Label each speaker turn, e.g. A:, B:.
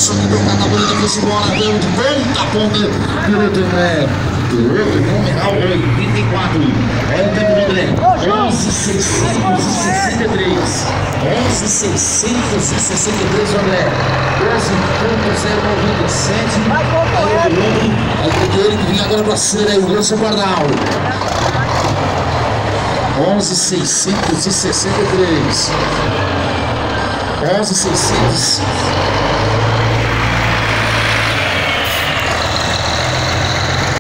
A: Só que tocar na bonita com esse bola, deu de ponta a ponta, piloto, né? Piloto, numeral 84. Olha o tempo do André, 11.663. 11.663, André. 12.097. Aí tem ele que vinha agora pra cima, aí o Wilson Guardal. 11.663. 11.600.